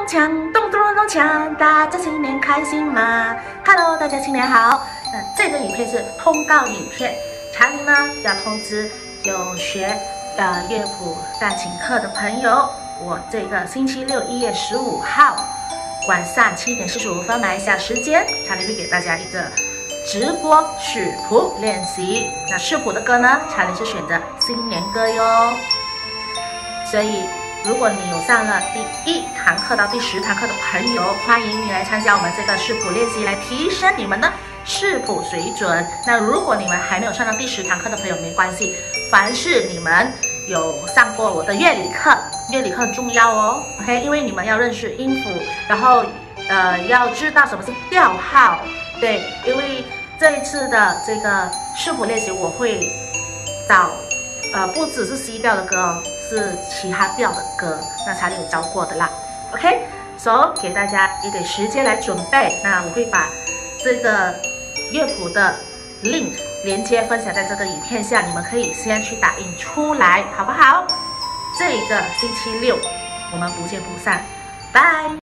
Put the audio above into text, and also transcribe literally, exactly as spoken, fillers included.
咚锵，咚咚咚锵，大家新年开心吗 ？Hello， 大家新年好。那这个影片是通告影片，查理呢要通知有学呃乐谱钢琴课的朋友，我这个星期六一月十五号晚上七点四十五分马来西亚时间，查理会给大家一个直播视谱练习。那视谱的歌呢，查理是选择新年歌哟。所以，如果你有上了第一堂课到第十堂课的朋友，欢迎你来参加我们这个视谱练习，来提升你们的视谱水准。那如果你们还没有上到第十堂课的朋友，没关系，凡是你们有上过我的乐理课，乐理课很重要哦 ，OK？ 因为你们要认识音符，然后呃要知道什么是调号，对，因为这一次的这个视谱练习，我会找呃不只是 C 调的歌哦，是其他调的歌，那查理有教过的啦 ，OK？ 所、so, 给大家一点时间来准备，那我会把这个乐谱的 link 连接分享在这个影片下，你们可以先去打印出来，好不好？这个星期六我们不见不散，拜。